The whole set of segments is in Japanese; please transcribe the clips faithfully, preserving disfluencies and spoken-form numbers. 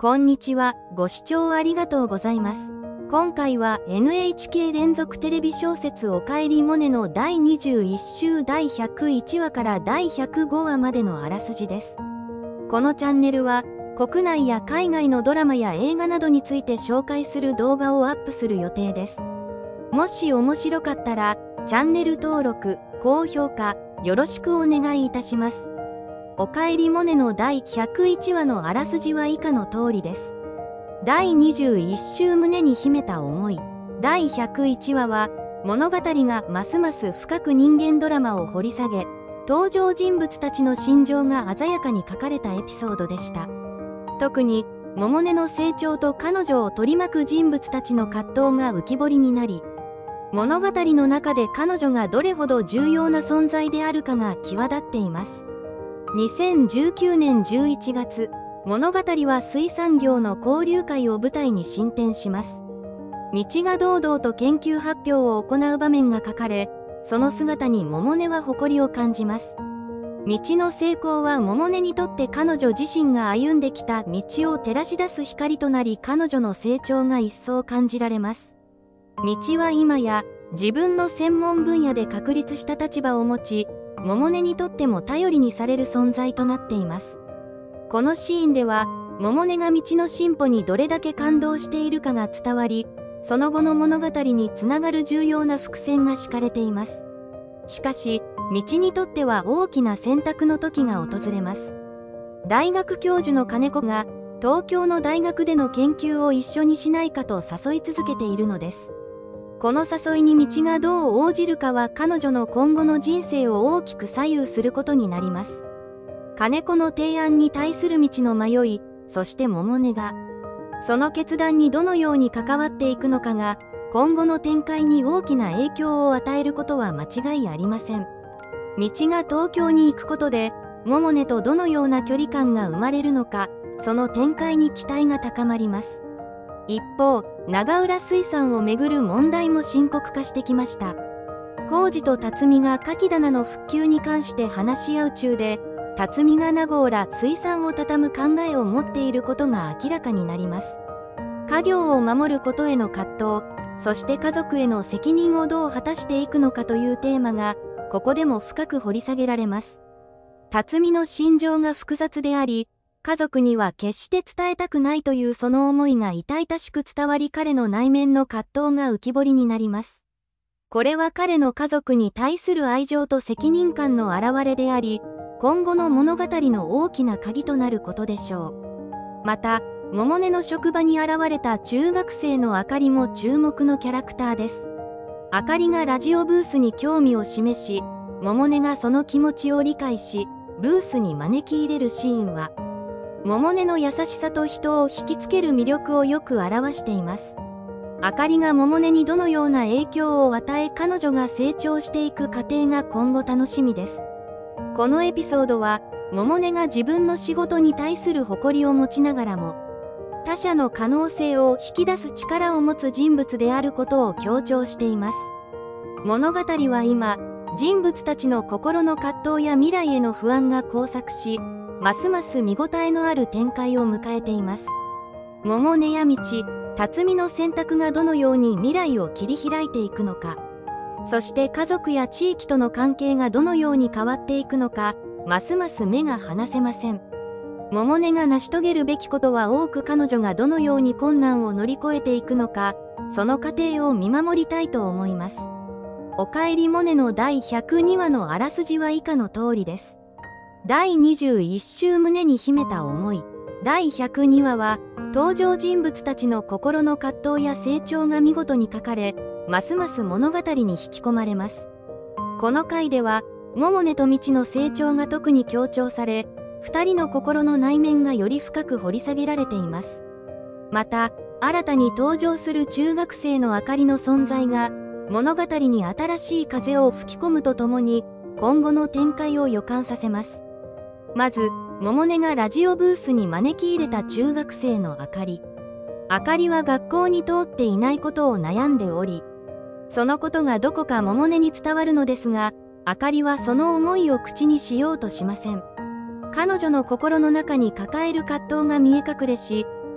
こんにちは。ご視聴ありがとうございます。今回は エヌエイチケー 連続テレビ小説おかえりモネのだいにじゅういっ週だいひゃくいちわからだいひゃくごわまでのあらすじです。このチャンネルは国内や海外のドラマや映画などについて紹介する動画をアップする予定です。もし面白かったらチャンネル登録、高評価よろしくお願いいたします。おかえりモネのだいひゃくいちわのあらすじは以下の通りです。だいにじゅういっ週胸に秘めた思い。だいひゃくいちわは物語がますます深く人間ドラマを掘り下げ、登場人物たちの心情が鮮やかに書かれたエピソードでした。特に百音の成長と彼女を取り巻く人物たちの葛藤が浮き彫りになり、物語の中で彼女がどれほど重要な存在であるかが際立っています。にせんじゅうきゅうねんじゅういちがつ、物語は水産業の交流会を舞台に進展します。道が堂々と研究発表を行う場面が書かれ、その姿に百音は誇りを感じます。道の成功は百音にとって彼女自身が歩んできた道を照らし出す光となり、彼女の成長が一層感じられます。道は今や自分の専門分野で確立した立場を持ち、百音にとっても頼りにされる存在となっています。このシーンでは百音が道の進歩にどれだけ感動しているかが伝わり、その後の物語につながる重要な伏線が敷かれています。しかし道にとっては大きな選択の時が訪れます。大学教授の金子が東京の大学での研究を一緒にしないかと誘い続けているのです。この誘いに道がどう応じるかは彼女の今後の人生を大きく左右することになります。金子の提案に対する道の迷い、そして百音がその決断にどのように関わっていくのかが今後の展開に大きな影響を与えることは間違いありません。道が東京に行くことで百音とどのような距離感が生まれるのか、その展開に期待が高まります。一方、長浦水産をめぐる問題も深刻化してきました。浩二と辰巳がカキ棚の復旧に関して話し合う中で、辰巳が長浦水産を畳む考えを持っていることが明らかになります。家業を守ることへの葛藤、そして家族への責任をどう果たしていくのかというテーマが、ここでも深く掘り下げられます。辰巳の心情が複雑であり、家族には決して伝えたくないというその思いが痛々しく伝わり、彼の内面の葛藤が浮き彫りになります。これは彼の家族に対する愛情と責任感の表れであり、今後の物語の大きな鍵となることでしょう。また、百音の職場に現れた中学生のあかりも注目のキャラクターです。あかりがラジオブースに興味を示し、百音がその気持ちを理解し、ブースに招き入れるシーンは、百音の優しさと人を引きつける魅力をよく表しています。あかりが百音にどのような影響を与え、彼女が成長していく過程が今後楽しみです。このエピソードは、百音が自分の仕事に対する誇りを持ちながらも、他者の可能性を引き出す力を持つ人物であることを強調しています。物語は今、人物たちの心の葛藤や未来への不安が交錯し、ますます見応えのある展開を迎えています。百音や道、辰巳の選択がどのように未来を切り開いていくのか、そして家族や地域との関係がどのように変わっていくのか、ますます目が離せません。百音が成し遂げるべきことは多く、彼女がどのように困難を乗り越えていくのか、その過程を見守りたいと思います。おかえりモネのだいひゃくにわのあらすじは以下の通りです。だいにじゅういっ週胸に秘めた思い。だいひゃくにわは、登場人物たちの心の葛藤や成長が見事に書かれ、ますます物語に引き込まれます。この回では、百音と道の成長が特に強調され、二人の心の内面がより深く掘り下げられています。また、新たに登場する中学生のあかりの存在が、物語に新しい風を吹き込むとともに、今後の展開を予感させます。まず、百音がラジオブースに招き入れた中学生のあかり。あかりは学校に通っていないことを悩んでおり、そのことがどこか百音に伝わるのですが、あかりはその思いを口にしようとしません。彼女の心の中に抱える葛藤が見え隠れし、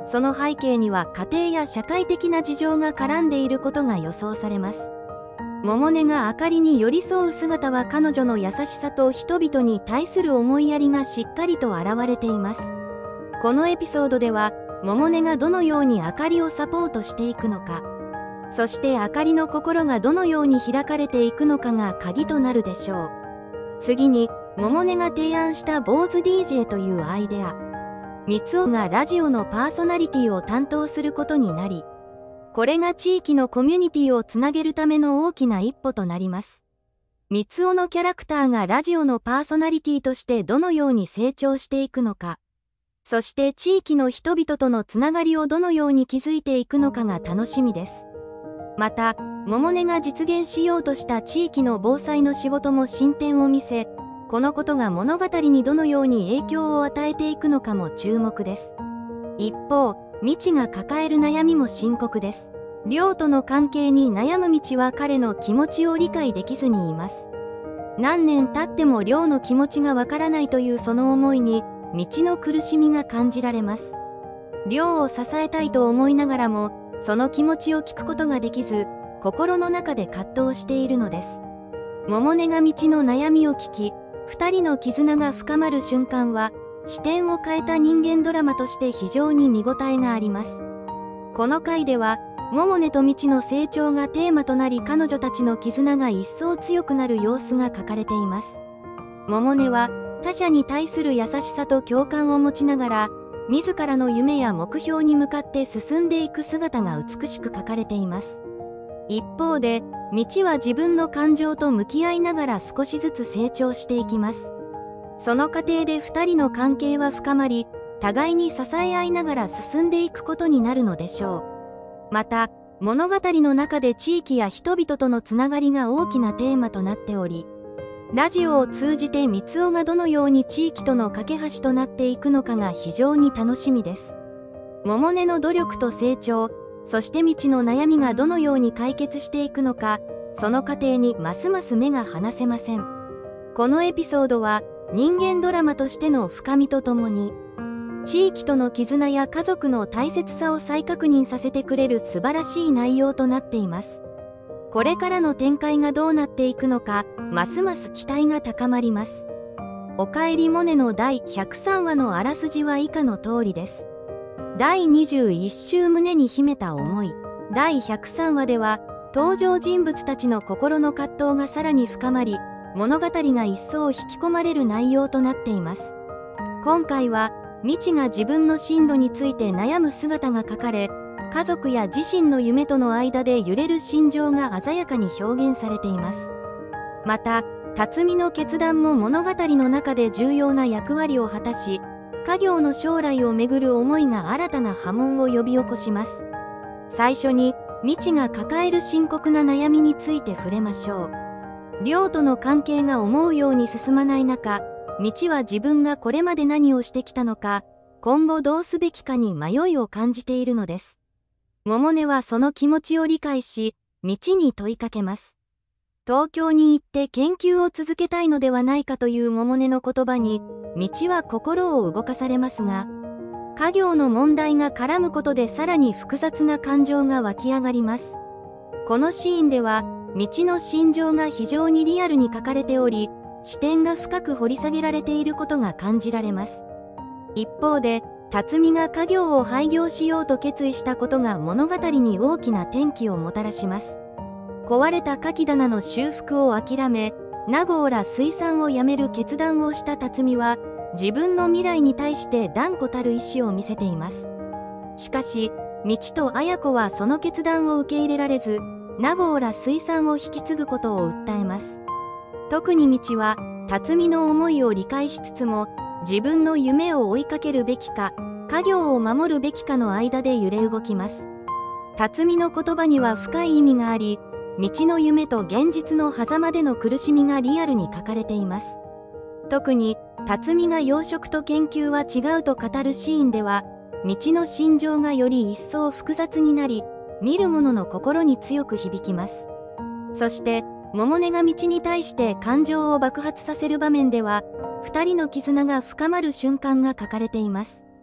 その背景には家庭や社会的な事情が絡んでいることが予想されます。百音があかりに寄り添う姿は彼女の優しさと人々に対する思いやりがしっかりと現れています。このエピソードでは百音がどのようにあかりをサポートしていくのか、そしてあかりの心がどのように開かれていくのかが鍵となるでしょう。次に百音が提案した坊主 ディージェー というアイデア。三尾がラジオのパーソナリティを担当することになり、これが地域のコミュニティをつなげるための大きな一歩となります。三尾のキャラクターがラジオのパーソナリティとしてどのように成長していくのか、そして地域の人々とのつながりをどのように築いていくのかが楽しみです。また、百音が実現しようとした地域の防災の仕事も進展を見せ、このことが物語にどのように影響を与えていくのかも注目です。一方、みちが抱える悩みも深刻です。りょうとの関係に悩むみちは彼の気持ちを理解できずにいます。何年経ってもりょうの気持ちがわからないというその思いに、みちの苦しみが感じられます。りょうを支えたいと思いながらも、その気持ちを聞くことができず、心の中で葛藤しているのです。百音がみちの悩みを聞き、二人の絆が深まる瞬間は、視点を変えた人間ドラマとして非常に見応えがあります。この回では、百音とみちの成長がテーマとなり、彼女たちの絆が一層強くなる様子が書かれています。百音は、他者に対する優しさと共感を持ちながら、自らの夢や目標に向かって進んでいく姿が美しく書かれています。一方で、みちは自分の感情と向き合いながら少しずつ成長していきます。その過程でふたりの関係は深まり、互いに支え合いながら進んでいくことになるのでしょう。また、物語の中で地域や人々とのつながりが大きなテーマとなっており、ラジオを通じて三尾がどのように地域との架け橋となっていくのかが非常に楽しみです。百音の努力と成長、そしてみちの悩みがどのように解決していくのか、その過程にますます目が離せません。このエピソードは人間ドラマとしての深みとともに、地域との絆や家族の大切さを再確認させてくれる素晴らしい内容となっています。これからの展開がどうなっていくのか、ますます期待が高まります。おかえりモネのだいひゃくさんわのあらすじは以下の通りです。だいにじゅういっ週胸に秘めた思い。だいひゃくさんわでは、登場人物たちの心の葛藤がさらに深まり、物語が一層引き込まれる内容となっています。今回は、みちが自分の進路について悩む姿が書かれ、家族や自身の夢との間で揺れる心情が鮮やかに表現されています。また、辰巳の決断も物語の中で重要な役割を果たし、家業の将来をめぐる思いが新たな波紋を呼び起こします。最初に、みちが抱える深刻な悩みについて触れましょう。りょうとの関係が思うように進まない中、みちは自分がこれまで何をしてきたのか、今後どうすべきかに迷いを感じているのです。百音はその気持ちを理解し、みちに問いかけます。東京に行って研究を続けたいのではないかという百音の言葉に、みちは心を動かされますが、家業の問題が絡むことでさらに複雑な感情が湧き上がります。このシーンでは、みちの心情が非常にリアルに書かれており、視点が深く掘り下げられていることが感じられます。一方で、辰巳が家業を廃業しようと決意したことが物語に大きな転機をもたらします。壊れたカキ棚の修復を諦め、名郷ら水産をやめる決断をした辰巳は、自分の未来に対して断固たる意志を見せています。しかし、みちと綾子はその決断を受け入れられず、名郷ら水産を引き継ぐことを訴えます。特にみちは、辰巳の思いを理解しつつも、自分の夢を追いかけるべきか、家業を守るべきかの間で揺れ動きます。辰巳の言葉には深い意味があり、道の夢と現実の狭間での苦しみがリアルに書かれています。特に、辰巳が養殖と研究は違うと語るシーンでは、道の心情がより一層複雑になり、見る者の心に強く響きます。そして、百音が道に対して感情を爆発させる場面では、二人の絆が深まる瞬間が書かれています。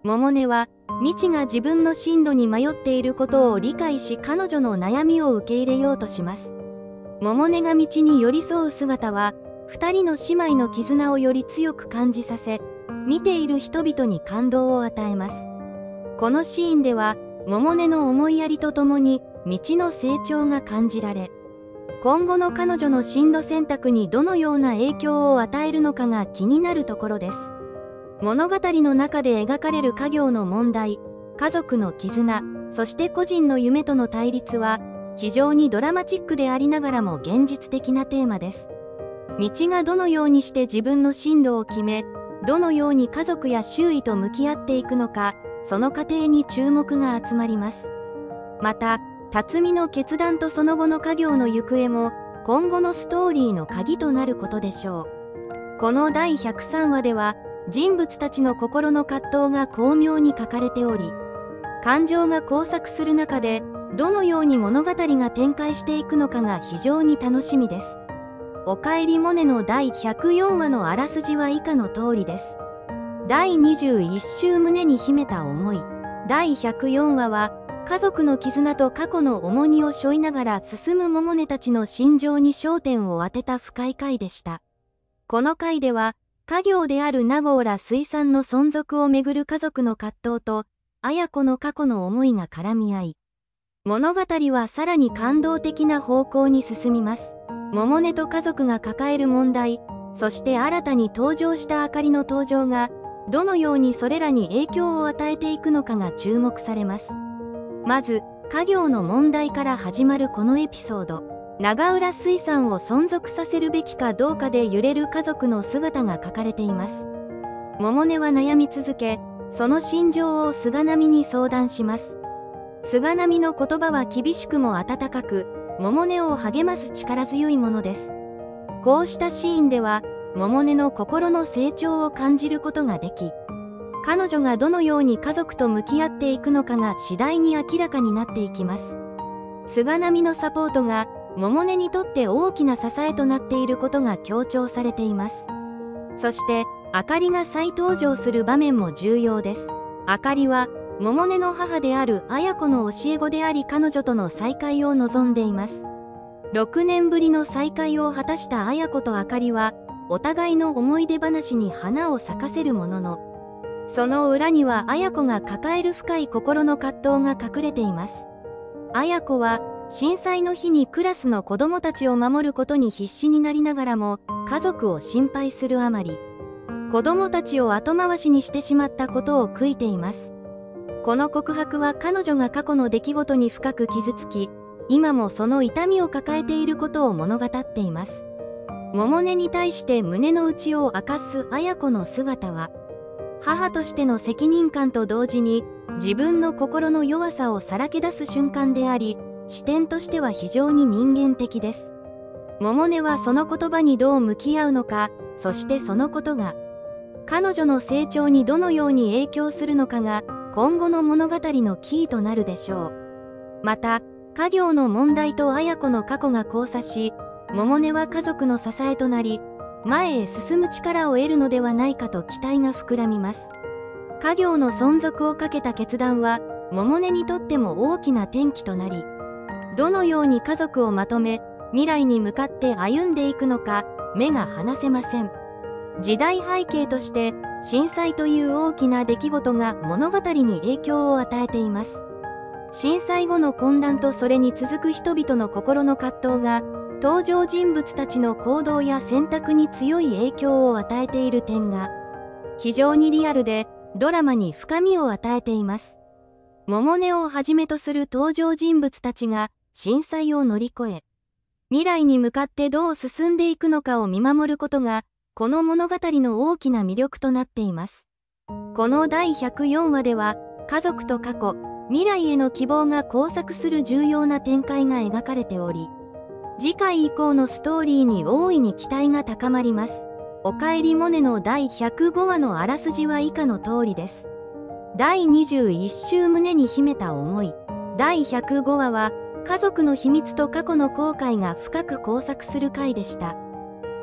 百音は、みちが自分の進路に迷っていることを理解し彼女の悩みを受け入れようとします。百音がみちに寄り添う姿は、二人の姉妹の絆をより強く感じさせ、見ている人々に感動を与えます。このシーンでは、百音の思いやりとともに、みちの成長が感じられ、今後の彼女の進路選択にどのような影響を与えるのかが気になるところです。物語の中で描かれる家業の問題、家族の絆、そして個人の夢との対立は、非常にドラマチックでありながらも現実的なテーマです。みちがどのようにして自分の進路を決め、どのように家族や周囲と向き合っていくのか、その過程に注目が集まります。また、辰巳の決断とその後の家業の行方も、今後のストーリーの鍵となることでしょう。このだいひゃくさんわでは、人物たちの心の葛藤が巧妙に書かれており、感情が交錯する中で、どのように物語が展開していくのかが非常に楽しみです。おかえりモネのだいひゃくよんわのあらすじは以下の通りです。だいにじゅういっ週胸に秘めた思い。だいひゃくよんわは、家族の絆と過去の重荷を背負いながら進む百音たちの心情に焦点を当てた深い回でした。この回では、家業である名郷ら水産の存続をめぐる家族の葛藤と、綾子の過去の思いが絡み合い、物語はさらに感動的な方向に進みます。百音と家族が抱える問題、そして新たに登場したあかりの登場が、どのようにそれらに影響を与えていくのかが注目されます。まず、家業の問題から始まるこのエピソード。長浦水産を存続させるべきかどうかで揺れる家族の姿が書かれています。百音は悩み続け、その心情を菅波に相談します。菅波の言葉は厳しくも温かく、百音を励ます力強いものです。こうしたシーンでは、百音の心の成長を感じることができ、彼女がどのように家族と向き合っていくのかが次第に明らかになっていきます。菅波のサポートが、百音にとって大きな支えとなっていることが強調されています。そして、あかりが再登場する場面も重要です。あかりは、百音の母である綾子の教え子であり彼女との再会を望んでいます。ろくねんぶりの再会を果たした綾子とあかりは、お互いの思い出話に花を咲かせるものの、その裏には綾子が抱える深い心の葛藤が隠れています。綾子は、震災の日にクラスの子供たちを守ることに必死になりながらも、家族を心配するあまり、子供たちを後回しにしてしまったことを悔いています。この告白は彼女が過去の出来事に深く傷つき、今もその痛みを抱えていることを物語っています。百音に対して胸の内を明かす綾子の姿は、母としての責任感と同時に、自分の心の弱さをさらけ出す瞬間であり、視点としては非常に人間的です。百音はその言葉にどう向き合うのか、そしてそのことが、彼女の成長にどのように影響するのかが、今後の物語のキーとなるでしょう。また、家業の問題と綾子の過去が交差し、百音は家族の支えとなり、前へ進む力を得るのではないかと期待が膨らみます。家業の存続をかけた決断は、百音にとっても大きな転機となり、どのように家族をまとめ、未来に向かって歩んでいくのか、目が離せません。時代背景として、震災という大きな出来事が物語に影響を与えています。震災後の混乱とそれに続く人々の心の葛藤が、登場人物たちの行動や選択に強い影響を与えている点が、非常にリアルで、ドラマに深みを与えています。百音をはじめとする登場人物たちが、震災を乗り越え、未来に向かってどう進んでいくのかを見守ることが、この物語の大きな魅力となっています。このだいひゃくよんわでは、家族と過去、未来への希望が交錯する重要な展開が描かれており、次回以降のストーリーに大いに期待が高まります。おかえりモネのだいひゃくごわのあらすじは以下の通りです。だいにじゅういっ週胸に秘めた思い。だいひゃくごわは、家族の秘密と過去の後悔が深く交錯する回でした。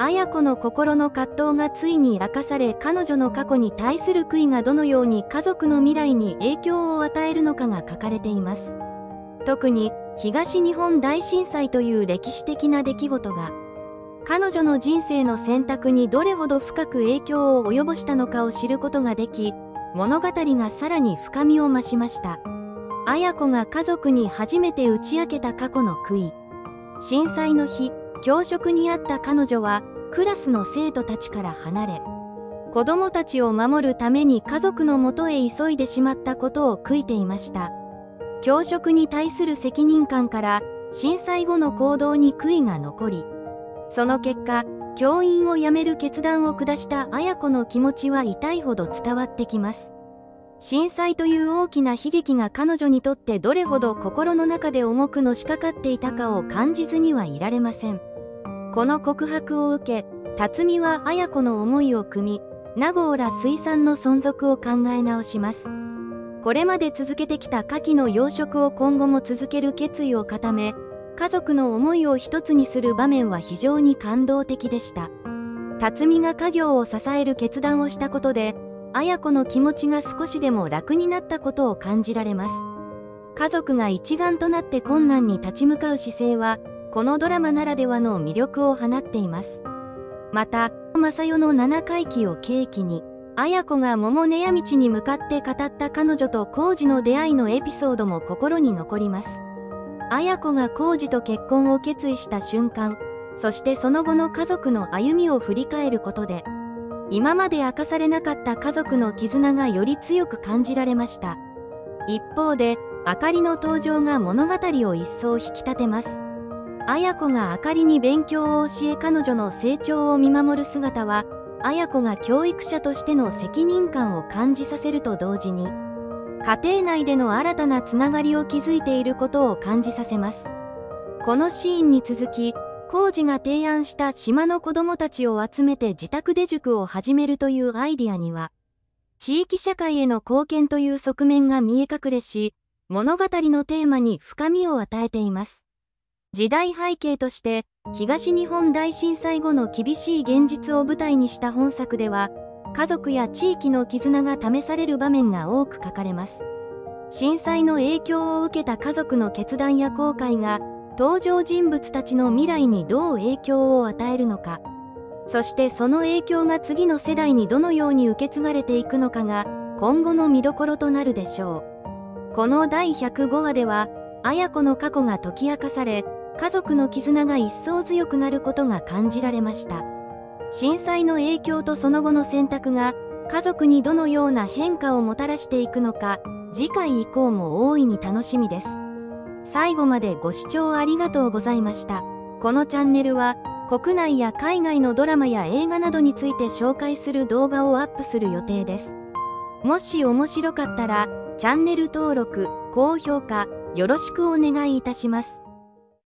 綾子の心の葛藤がついに明かされ、彼女の過去に対する悔いがどのように家族の未来に影響を与えるのかが書かれています。特に東日本大震災という歴史的な出来事が彼女の人生の選択にどれほど深く影響を及ぼしたのかを知ることができ、物語がさらに深みを増しました。綾子が家族に初めて打ち明けた過去の悔い。震災の日、教職にあった彼女はクラスの生徒たちから離れ、子供たちを守るために家族のもとへ急いでしまったことを悔いていました。教職に対する責任感から震災後の行動に悔いが残り、その結果、教員を辞める決断を下した綾子の気持ちは痛いほど伝わってきます。震災という大きな悲劇が彼女にとってどれほど心の中で重くのしかかっていたかを感じずにはいられません。この告白を受け、辰巳は綾子の思いを汲み、名郷ら水産の存続を考え直します。これまで続けてきた牡蠣の養殖を今後も続ける決意を固め、家族の思いを一つにする場面は非常に感動的でした。辰巳が家業を支える決断をしたことで、綾子の気持ちが少しでも楽になったことを感じられます。家族が一丸となって困難に立ち向かう姿勢は、このドラマならではの魅力を放っています。また、正代の七回忌を契機に、綾子が桃根谷道に向かって語った彼女と浩二の出会いのエピソードも心に残ります。綾子が浩二と結婚を決意した瞬間、そしてその後の家族の歩みを振り返ることで、今まで明かされなかった家族の絆がより強く感じられました。一方で、あかりの登場が物語を一層引き立てます。綾子があかりに勉強を教え彼女の成長を見守る姿は、綾子が教育者としての責任感を感じさせると同時に、家庭内での新たなつながりを築いていることを感じさせます。このシーンに続き、浩二が提案した島の子どもたちを集めて自宅で塾を始めるというアイディアには、地域社会への貢献という側面が見え隠れし、物語のテーマに深みを与えています。時代背景として、東日本大震災後の厳しい現実を舞台にした本作では、家族や地域の絆が試される場面が多く書かれます。震災の影響を受けた家族の決断や後悔が、登場人物たちの未来にどう影響を与えるのか、そしてその影響が次の世代にどのように受け継がれていくのかが、今後の見どころとなるでしょう。このだいひゃくごわでは、綾子の過去が解き明かされ、家族の絆が一層強くなることが感じられました。震災の影響とその後の選択が家族にどのような変化をもたらしていくのか、次回以降も大いに楽しみです。最後までご視聴ありがとうございました。このチャンネルは国内や海外のドラマや映画などについて紹介する動画をアップする予定です。もし面白かったらチャンネル登録、高評価よろしくお願いいたします。